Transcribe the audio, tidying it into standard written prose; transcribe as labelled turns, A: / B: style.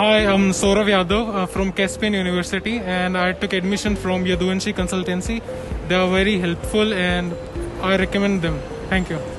A: Hi, I'm Saurav Yadav from Caspian University, and I took admission from Yaduvanshi Consultancy. They are very helpful and I recommend them. Thank you.